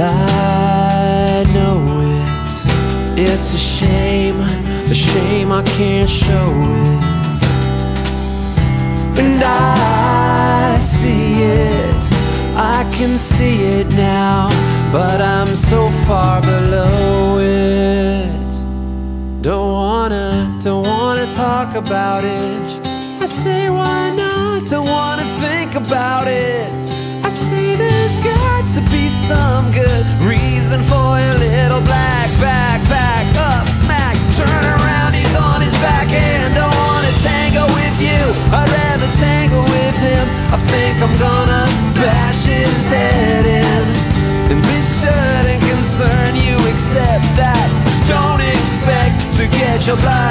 I know it's a shame I can't show it. And I see it, I can see it now, but I'm so far below it. Don't wanna talk about it. I say why not, don't wanna think about it. I say there's got to be some good reason for your little black back up smack. Turn around, he's on his back and don't wanna tango with you. I'd rather tango with him. I think I'm gonna bash his head in. And this shouldn't concern you except that just don't expect to get your blood